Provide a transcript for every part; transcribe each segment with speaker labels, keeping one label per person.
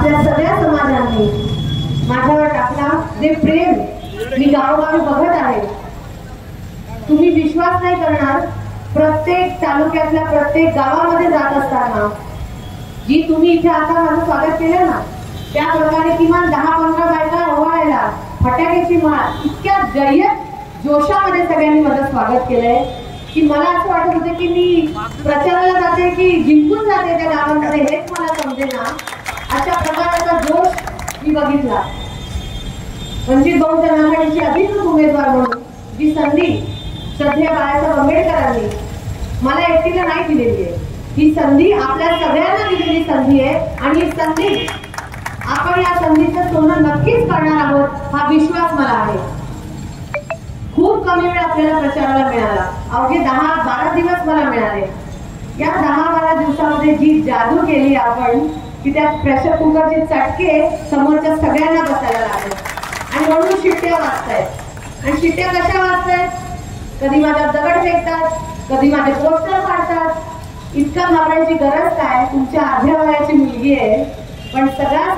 Speaker 1: आपल्या सगळ्या समाजांनी माझ्यावर टाकला जे प्रेम मी गावोगावी बघत आहे, तुम्ही विश्वास नाही करणार, प्रत्येक तालुक्यातल्या प्रत्येक गावामध्ये जात असताना जी तुम्ही इथे आता माझं स्वागत केलं ना, त्या प्रकारे किमान 10-15 बायका ओवाळायला फटाक्याची माळ इतक्या जय्यत जोशामध्ये सगळ्यांनी माझं स्वागत केलंय की मला असं वाटत होतं की मी प्रचाराला जाते की जिंकून जाते त्या गावांमध्ये, हेच मला समजेना. अशा प्रकारचा जोश मी बघितला. वंचित बहुजन आघाडीची अधिकृत उमेदवार म्हणून जी संधी श्रद्धेय बाळासाहेब आंबेडकरांनी मला एकटीला नाही दिलेली आहे, ही संधी आपल्या सगळ्यांना दिलेली संधी आहे. आणि ही संधी आपण या संधीचं सोनं नक्कीच करणार आहोत, हा विश्वास मला आहे. खूप कमी वेळ आपल्याला प्रचाराला मिळाला, अवघे 10-12 दिवस मला मिळाले. या 10-12 दिवसामध्ये जी जादू केली आपण की त्या प्रेशर कुकरचे चटके समोरच्या सगळ्यांना बसायला लागले आणि म्हणून शिट्ट्या वाजतायत. आणि शिट्ट्या कशा वाजतायत? कधी माझ्या दगड फेकतात, कधी माझे पोस्टर काढतात. इतका घाबरायची गरज काय? तुमच्या अर्ध्या वयाची मुलगी आहे. पण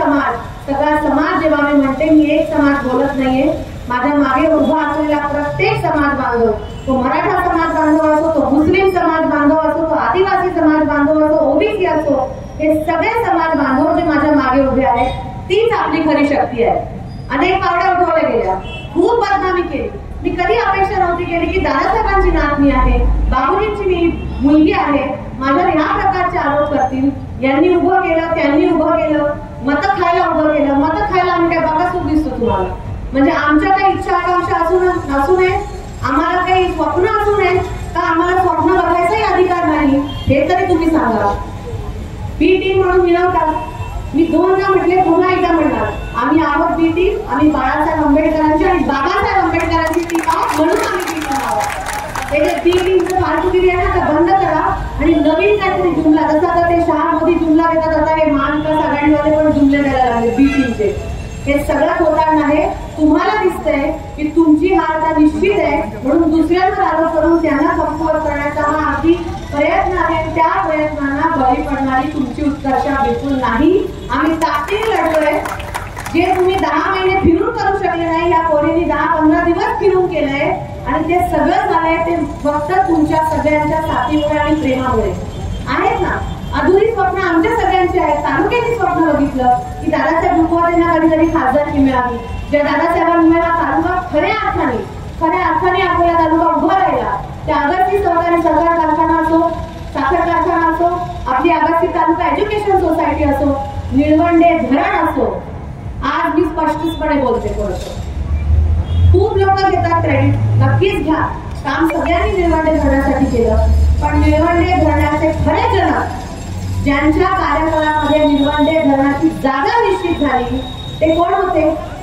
Speaker 1: सगळा समाज जेव्हा मी म्हणते, मी एक समाज बोलत नाहीये, माझ्या मागे उभा असलेला प्रत्येक समाज बांधव, तो मराठा समाज बांधव असो, तो मुस्लिम समाज बांधव असो, तो आदिवासी समाज बांधव असो, ओबीसी असो, हे सगळे समाज बांधव जे माझ्या मागे उभे आहेत, तीच आपली खरी शक्ती आहे. अनेक पावड्या उठवल्या गेल्या, खूप बदनामी केली. मी कधी अपेक्षा नव्हती केली की दादासाहेबांची नात मी आहे, बाबूजींची मी मुलगी आहे, माझ्यावर ह्या प्रकारचे आरोप करतील. यांनी उभं केलं, त्यांनी उभं केलं, मतं खायला उभं केलं. मतं खायला आम्ही काय बाकासूर दिसतो तुम्हाला? म्हणजे आमच्या काही इच्छा आकांक्षा असू नये, आम्हाला काही स्वप्न असू नये का? आम्हाला स्वप्न बघायचाही अधिकार नाही, हे तरी तुम्ही सांगा. बी टीम म्हणून मिळवतात. मी 2दा म्हटले, पुन्हा एकदा म्हणणार, आम्ही आहोत बी टीम. आम्ही बाळासाहेब आंबेडकरांची आणि बाबासाहेब आंबेडकरांची टीम आहोत, म्हणून आम्ही बी टीम आहोत. ते जे बी टीमचं फालतूगिरी आहे ना, ते बंद करा आणि नवीन काहीतरी जुमला, जसं आता ते शहा मोदी जुमला देतात, आता हे महाविकास आघाडीवाले पण जुमले द्यायला लागले बी टीमचे. हे सगळं होताना आहे. तुम्हाला दिसतंय की तुमची हार आता निश्चित आहे, म्हणून दुसऱ्यांवर आरोप करून त्यांना कमकुवत करण्याचा हा अगदी प्रयत्न आहे. त्या प्रयत्नांना बळी पडणारी तुमची उत्कर्षा बिलकुल नाही. आम्ही ताकदीने लढतोय. जे तुम्ही 10 महिने फिरून करू शकले नाही, या पोरींनी 10-15 दिवस फिरून केलंय आणि ते सगळं झालंय ते फक्त तुमच्या सगळ्यांच्या साथीमुळे आणि प्रेमामुळे आहेत ना. अधुरी स्वप्न आमच्या सगळ्यांची आहेत. तालुक्याने स्वप्न बघितलं की दादासाहेब रुपवादेंना कधीतरी खासदारकी मिळावी. ज्या दादासाहेबांमुळे हा तालुका खऱ्या अर्थाने आपल्याला तालुका उभा राहिला. त्या अगस्ती सहकारी सहकार कारखाना असो, साखर कारखाना असो, आपली अगस्ती तालुका एज्युकेशन सोसायटी असो, निळवंडे धरण असो, आज मी स्पष्टपणे बोलते. खूप लोक घेतात क्रेडिट, नक्कीच घ्या. काम सगळ्यांनी निळवंडे धरणासाठी केलं, पण निळवंडे धरणाचे खरे जनक, ज्यांच्या कार्यकाळामध्ये निळवंडे धरणाची जागा निश्चित झाली, ते कोण होते?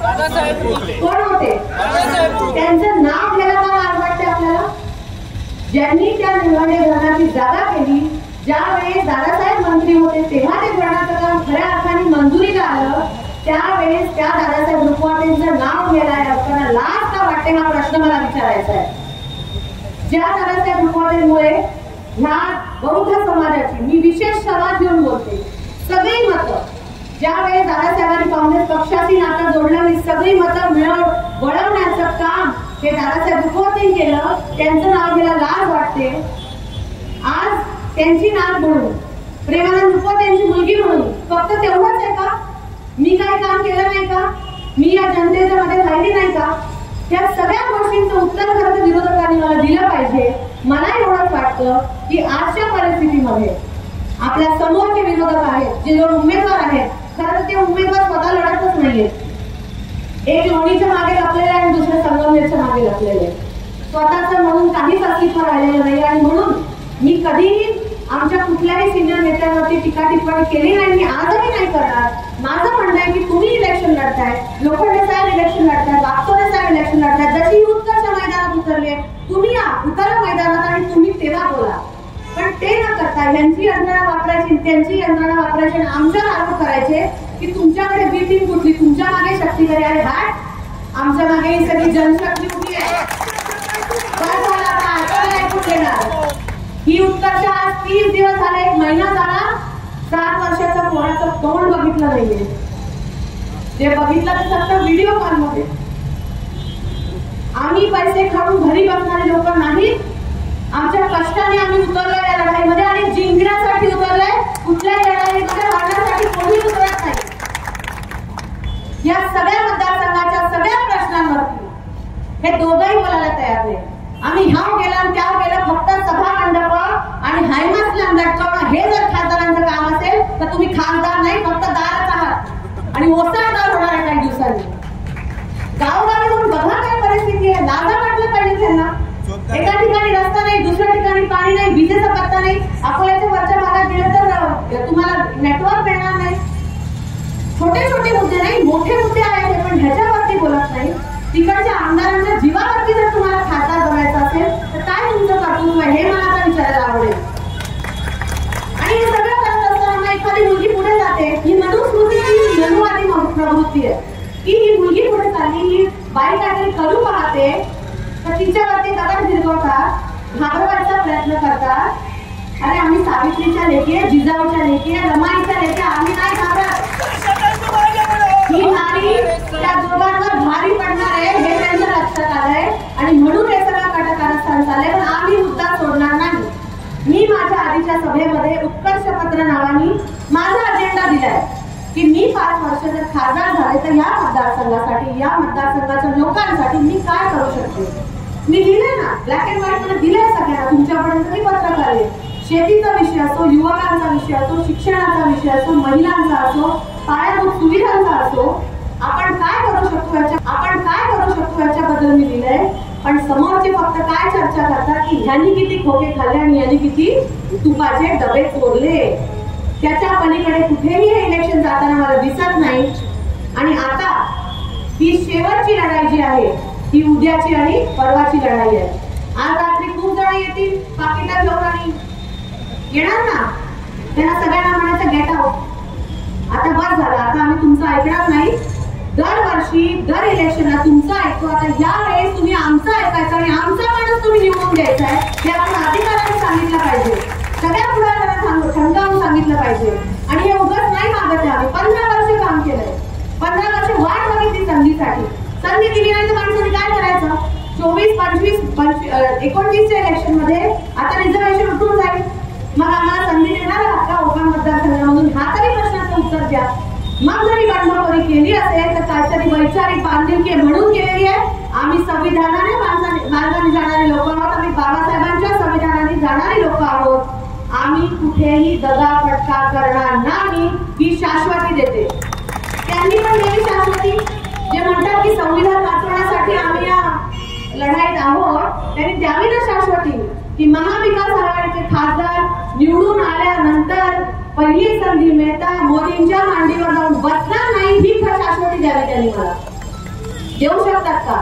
Speaker 1: कोण होते? त्यांचं नाव घ्यायला मला आज वाटते आपल्याला. ज्यांनी त्या निळवंडे धरणाची जागा केली, ज्यावेळेस दादासाहेब मंत्री होते तेव्हा ते धरणाचं काम खऱ्या अर्थाने मंजुरीला आलं, त्यावेळेस त्या दादासाहेब रुपवादेंचं नाव घ्यायला लोकांना लाज का वाटते, हा प्रश्न मला विचारायचा आहे. ज्या दादासाहेब रुपवादेंमुळे ह्या बौद्ध समाजाची, मी विशेष समाज घेऊन बोलते, सगळी मतं, ज्यावेळेस दादासाहेबांनी काँग्रेस पक्षाशी नातं जोडलं, ही सगळी मतं वळवण्याचं काम हे दादासाहेब रुपवादेंनी केलं. त्यांचं नाव घ्यायला लाज वाटते. आज त्यांची नात म्हणून, प्रेमानंद रुपवादेंची मुलगी म्हणून फक्त तेवढंच आहे का? मी काही काम केलं नाही का? मी या जनतेच्या मध्ये राहिली नाही का? या सगळ्या गोष्टींचं उत्तर खरं तर विरोधकांनी मला दिलं पाहिजे. मला एवढंच वाटतं की आजच्या परिस्थितीमध्ये आपल्या समोरचे विरोधक आहेत, जे दोन उमेदवार आहेत, खरं तर ते उमेदवार स्वतः लढतच नाहीये. एक लोणीच्या मागे लपलेले आणि दुसरे संगमनेरच्या मागे लपलेले, स्वतःच म्हणून काहीच अस्तित्व राहिलेलं नाही. आणि म्हणून मी कधीही आमच्या कुठल्याही सिनियर नेत्यांवरती टीका टिप्पणी केली नाही, मी आजही नाही करणार. माझं म्हणणं आहे की तुम्ही इलेक्शन लढताय, लोखंडे साहेब इलेक्शन लढताय, वागचौरे साहेब इलेक्शन लढताय, जशी उत्कर्ष मैदानात उतरले, तुम्ही या उतरा मैदानात आणि तुम्ही तेव्हा बोला. पण ते न करता यांची यंत्रणा वापरायची, त्यांची यंत्रणा वापरायची आणि आमच्यावर आरोप करायचे की तुमच्याकडे बी टीम कुठली, तुमच्या मागे शक्ती करे. अरे हॅट, आमच्या मागे ही सगळी जनशक्ती उभी आहे. ही उत्कर्ष आज 30 दिवस झाले, 1 महिना झाला, 7 वर्षाच्या पोराचं तोंड बघितलं नाहीये. जे बघितलं ते फक्त व्हिडिओ कॉल मध्ये. आम्ही पैसे खाऊन घरी बसणारे लोक नाहीत. आमच्या कष्टाने आम्ही उतरलोय या लढाईमध्ये आणि जिंकण्यासाठी उतरलोय. कुठल्याही लढाईमध्ये हरण्यासाठी कोणी उतरत नाही. या सगळ्या मतदारसंघाच्या सगळ्या प्रश्नांवरती हे दोघंही बोलायला तयार नाही. आम्ही ह्याव गेला आणि त्याव गेलं फक्त सभा मंडप आणि हायमासला लटकवणं हे जर खासदारांचं काम असेल तर तुम्ही खासदार नाही, फक्त दारच आहात आणि ओसाळदार होणार आहे काही दिवसांनी. गावोगावी जाऊन बघा काय परिस्थिती आहे. लाजा वाटलं पाहिजे त्यांना. एका ठिकाणी रस्ता नाही, दुसऱ्या ठिकाणी पाणी नाही, विजेचा पत्ता नाही. अकोल्याच्या वरच्या भागात गेलं तर तुम्हाला नेटवर्क मिळणार नाही. छोटे छोटे मुद्दे नाही, मोठे मुद्दे आहेत पण ह्याच्यावरती बोलत नाही. तिकडच्या आमदारांच्या जीवावरती जर तुम्हाला खासदार बनायचं असेल तर काय तुमचं कर्तव्य आहे हे मला आता विचारायला आवडेल. आणि हे सगळं करत असताना एखादी मुलगी पुढे जाते. ही मनुस्मृतीची जन्मवादी प्रवृत्ती आहे की ही मुलगी पुढे चालली, ही बाई काहीतरी करू पाहते तर तिच्यावरती दगड फिरवतात, घाबरवायचा प्रयत्न करतात. अरे आम्ही सावित्रीच्या लेकी आहे, जिजाऊच्या लेकी आहे, रमाईच्या लेकी, आम्ही नाही घाबरत. ही नारी त्या दोघांवर भारी पडणार आहे हे त्यांच्या लक्षात आलंय आणि म्हणून हे सगळं कटकारस्थान चाललंय. पण आम्ही मुद्दा सोडणार नाही. मी माझ्या आधीच्या सभेमध्ये उत्कर्ष पत्र नावाने माझा अजेंडा दिलाय की मी 5 वर्ष जर खासदार झाले तर या मतदारसंघासाठी, या मतदारसंघाच्या लोकांसाठी मी काय करू शकते. मी लिहिलंय ना, ब्लॅक अँड व्हाईट मध्ये दिलंय सगळ्यांना. तुमच्यापर्यंत मी पत्रक आले. शेतीचा विषय असो, युवकांचा विषय असो, शिक्षणाचा विषय असो, महिलांचा असो, पायाभूत सुविधांचा असो, आपण काय करू शकतो याच्याबद्दल मी लिहिलंय. पण समोरचे फक्त काय चर्चा करतात की ह्यांनी किती खोके खाल्ले आणि यांनी किती तुपाचे डबे चोरले. त्याच्या पलीकडे कुठेही हे इलेक्शन जाताना मला दिसत नाही. आणि आता ही शेवटची लढाई जी आहे ही उद्याची आणि परवाची लढाई आहे. आज रात्री खूप जण येतील पाकिटा घेऊन आणि येणार ना, त्यांना सगळ्यांना म्हणायचं गेट आउट. आता बस झालं, आता आम्ही तुमचं ऐकणार नाही. दरवर्षी दर इलेक्शनला तुमचं ऐकतो. आता यावेळेस तुम्ही आमचं ऐकायचं आणि आमचा माणूस तुम्ही निवडून द्यायचा आहे हे आपण अधिकाऱ्यांनी सांगितलं पाहिजे. सगळ्या पुढाऱ्यांना ठणकावून सांगितलं पाहिजे. आणि हे उगाच नाही मागत आहे. आम्ही 15 वर्ष काम केलंय, 15 वर्ष वाट बघितली संधीसाठी. संधी दिली नाही तर माणसाने काय करायचं. 24, 25, 29च्या इलेक्शन मध्ये आता रिझर्वेशन उठून जाईल. मग आम्हाला संधी देणार आहात का ओपन मतदारसंघामधून? हा तरी प्रश्नाचं उत्तर द्या. मग जरी बंडखोरी केली असेल तर काहीतरी वैचारिक बांधिलकी म्हणून केलेली आहे. आम्ही संविधानाने मार्गाने जाणारे लोक आहोत. आम्ही बाबासाहेबांच्या संविधानाने जाणारे लोक आहोत. आम्ही कुठेही दगाफटका करणार नाही ही शाश्वती देते. त्यांनी पण दिली शाश्वती. जे म्हणतात की संविधान वाचवण्यासाठी आम्ही या लढाईत आहोत त्यांनी द्यावी ना शाश्वती की महाविकास आघाडीचे खासदार निवडून आल्यानंतर पहिली संधी मिळता मोदींच्या मांडीवर जाऊन बसणार नाही ही शाश्वती द्यावी. त्यांनी मला देऊ शकतात का?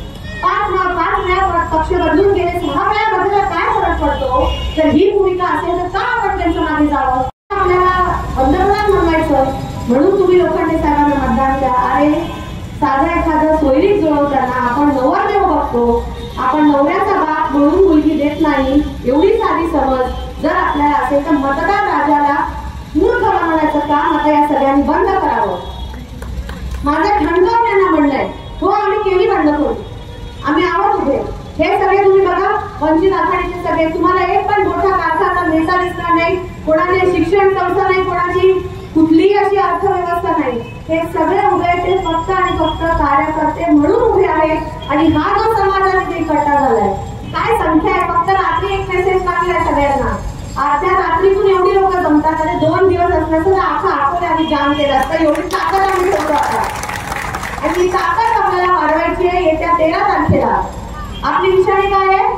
Speaker 1: 5 वेळा पक्ष बदलून गेले, 6 वेळा बदलला काय फरक पडतो. तर ही भूमिका असेल तर का आपण त्यांच्या मागे जावं. आपल्याला पंतप्रधान बनवायचं म्हणून तुम्ही लोखंडे साहेबांना मतदान द्या. अरे साधा एखादं सोयरीक जुळवताना आपण नवरदेव बघतो, आपण नवऱ्याचा बाप म्हणून मुलगी देत नाही. एवढी साधी समज जर आपल्याला असेल तर मतदार राजाला मूर्ख बनवण्याचं काम आता या सगळ्यांनी बंद करावं. माझं ठणकावून यांना म्हणलंय. हो आम्ही केली बंडखोरी, आम्ही आहोत उभे. हे सगळे तुम्ही बघा वंचित आघाडीचे सगळे, तुम्हाला एक पण मोठा कारखाना नेता दिसणार नाही, कोणाने शिक्षण संस्था नाही, कोणाची कुठलीही अशी अर्थव्यवस्था नाही. हे सगळे उभे ते फक्त आणि फक्त कार्यकर्ते म्हणून उभे आहेत. आणि हा जो समाजाने इकट्ठा झालाय काय संख्या आहे. फक्त रात्री एक मेसेज टाकलाय सगळ्यांना. अर्ध्या रात्रीतून एवढी लोक जमतात. आणि 2 दिवस असल्याचं तर अख्खा अकोले आम्ही जाम केलं असतं. एवढी ताकद आम्ही ठेवतो आता. आणि ती ताकद आपल्याला वाढवायची आहे येत्या 13 तारखेला. आपली निशाणी काय आहे?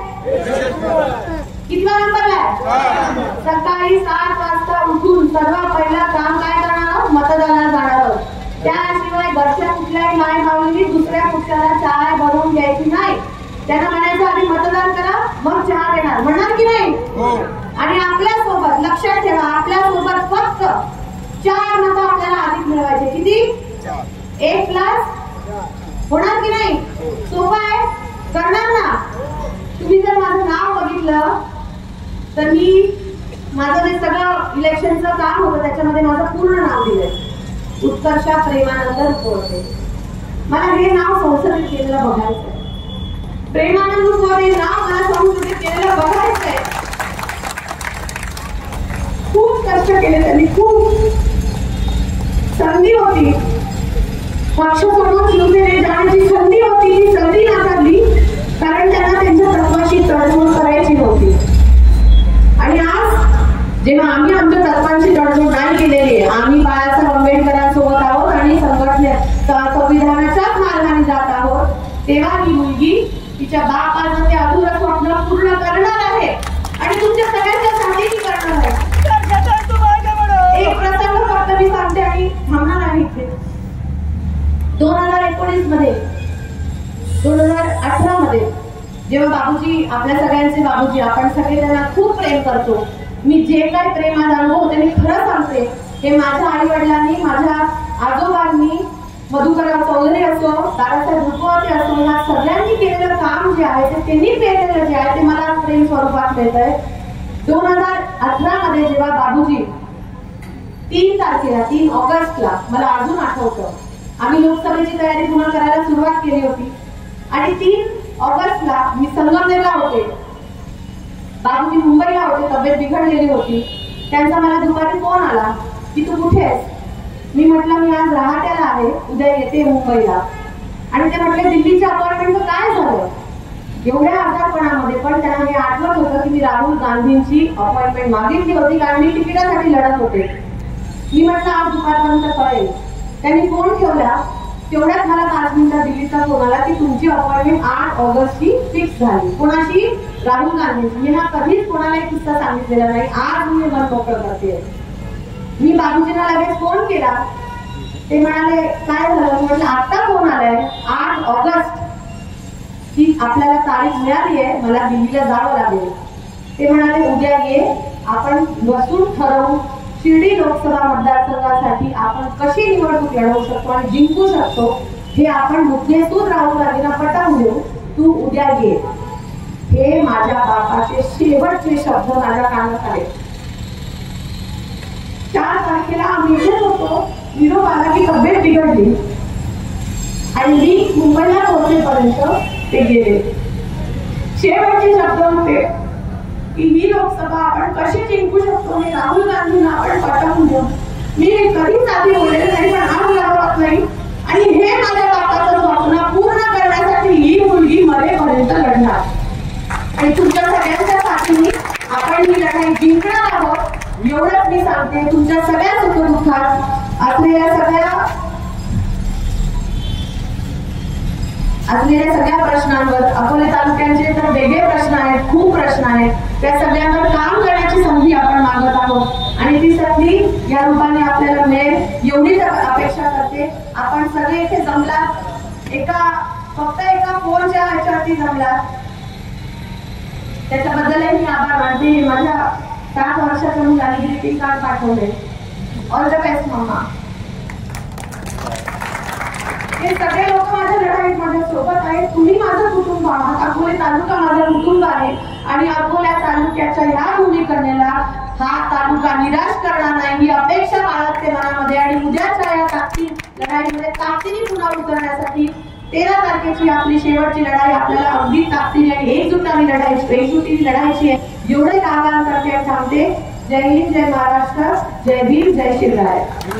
Speaker 1: कितवा नंबरला आहे? सकाळी 7 वाजता उठून सर्व पहिला काम काय करणार? मतदानाला जाणार. त्याशिवाय घरच्या कुठल्याही माय भावनी दुसऱ्या कुठल्याला चहा बनवून द्यायची नाही. त्यांना म्हणायचं आधी मतदान करा मग चहा देणार, म्हणणार की नाही. आणि आपल्या सोबत लक्षात ठेवा, आपल्या सोबत फक्त 4 मतं आपल्याला अधिक मिळवायचे. किती? 1+ होणार की नाही? सोपं आहे, करणार ना. तुम्ही जर माझं नाव बघितलं तर मी माझं जे सगळं इलेक्शनचं काम होतं त्याच्यामध्ये माझं पूर्ण नाव दिलंय. उत्कर्षा प्रेमानंद रुपवते. मला हे नाव संसदेत केलेलं बघायचंय. प्रेमानंद रुपवते नाव मला संसदेत केलेलं बघायचंय. खूप कष्ट केले त्यांनी, खूप संधी होती पक्ष सोडून शिवसेनेत जाण्याची संधी होती. ती संधी नाकारली कारण त्यांना त्यांच्या तत्वाशी तडजोड करायची नव्हती. आणि आज जेव्हा आम्ही आमच्या तत्वांची तडजोड नाही केलेली आहे, आम्ही बाळासाहेब आंबेडकरांसोबत आहोत आणि संविधानाच्याच मार्गाने जात आहोत, तेव्हा ही मुलगी तिच्या बापाचं ते अधुरं स्वप्न पूर्ण करणार आहे आणि तुमच्या सगळ्यांच्या साठी ती करणार आहे. एक प्रसंग फक्त मी सांगते आणि थांबणार आहे इथे. 2019 मध्ये 2018 मध्ये जेव्हा बाबूजी, आपल्या सगळ्यांचे बाबूजी, आपण सगळे त्यांना खूप प्रेम करतो. मी जे काही प्रेमाचा अनुभव होते मी खरं सांगते, हे माझ्या आई वडिलांनी, माझ्या आजोबांनी, मधुकरराव चौधरी असो, दादासाहेब रुपवते असो, या सगळ्यांनी केलेलं काम जे आहे ते त्यांनी केलेलं जे आहे ते मला प्रेम स्वरूपात मिळतंय. 2018 मध्ये जेव्हा बाबूजी 3 तारखेला 3 ऑगस्टला मला अजून आठवतं, आम्ही लोकसभेची तयारी पुन्हा करायला सुरुवात केली होती आणि 3 ऑगस्टला मी संगमनेरला होते, बाबूजी मुंबईला होते, तब्येत बिघडलेली होती. त्यांचा मला दुपारी फोन आला की तू कुठे आहेस? मी म्हटलं मी आज रहाट्याला आहे, उद्या येते मुंबईला. आणि ते म्हटले दिल्लीच्या अपॉइंटमेंटचं काय झालं? एवढ्या आजारपणामध्ये पण त्यांना हे आठवत होतं की मी राहुल गांधींची अपॉइंटमेंट मागितली होती कारण मी तिकिटासाठी लढत होते. मी म्हटलं आज दुपारपर्यंत कळेल. त्यांनी फोन ठेवला, तेवढ्यात मला 5 मिनिटात दिल्लीचा फोन आला की तुमची अपॉइंटमेंट 8 ऑगस्टची फिक्स झाली. कोणाशी? राहुल गांधींची. मी हा कधीच कोणाला एक किस्सा सांगितलेला नाही, आज मी मन मोकळं करते. मी बाबूजींना लगेच फोन केला. ते म्हणाले काय झालं? म्हटलं आता फोन आलाय 8 ऑगस्ट ही आपल्याला तारीख मिळाली आहे, मला दिल्लीला जावं लागेल. ते म्हणाले उद्या ये, आपण बसून ठरवू शिर्डी लोकसभा मतदारसंघासाठी आपण कशी निवडणूक लढवू शकतो आणि जिंकू शकतो हे आपण मुद्देसूद राहुल गांधींना पटवून देऊ. तू उद्या ये. हे माझ्या बापाचे शेवटचे शब्द माझ्या कानात आले. 4 तारखेला आम्ही इथेच होतो. निरोप आला की तब्येत बिघडली आणि मी मुंबईला पोहोचेपर्यंत ते गेले. शेवटचे शब्द होते की ही लोकसभा आपण कशी जिंकू शकतो हे राहुल गांधींना आपण पटवून देऊ. मी कधीच आधी बोलले नाही, पण आज लढवत नाही आणि हे माझ्या बापाचं स्वप्न पूर्ण करण्यासाठी ही मुलगी मरेपर्यंत लढणार आणि तुमच्या सगळ्यांच्या साथीने आपण ही लढाई जिंकणार आहोत. एवढंच मी सांगते. तुमच्या सगळ्या सुखदुःखात असलेल्या सगळ्या प्रश्नांवर, अकोले तालुक्यांचे तर वेगळे प्रश्न आहेत, खूप प्रश्न आहेत, त्या सगळ्यांवर काम करण्याची संधी आपण मागत आहोत आणि ती संधी या रूपाने आपल्याला मिळेल एवढीच अपेक्षा करते. आपण सगळे इथे जमलात, फक्त एका फोनच्या ह्याच्यावरती जमलात, त्याच्याबद्दलही मी आभार मानते. माझ्या 7 वर्षाच्या मुलाने ग्रीटिंग कार्ड पाठवले. All the best mumma. हे सगळे लोक माझ्या लढाईत माझ्या सोबत आहेत. तुम्ही माझं कुटुंब आहात. अकोले तालुका माझं कुटुंब आहे आणि अकोल्या तालुक्याच्या ह्या भूमिकन्याला हा तालुका निराश करणार नाही ही अपेक्षा बाळगते मनामध्ये आणि उद्याच्या या लढाईमध्ये ताकदीने पुन्हा उतरण्यासाठी 13 तारखेची आपली शेवटची लढाई आपल्याला अगदी ताकदीने आणि एकजुटीने लढायची आहे. एवढे आवाहन करते आणि थांबते. जय हिंद, जय महाराष्ट्र, जय भीम, जय शिवराय.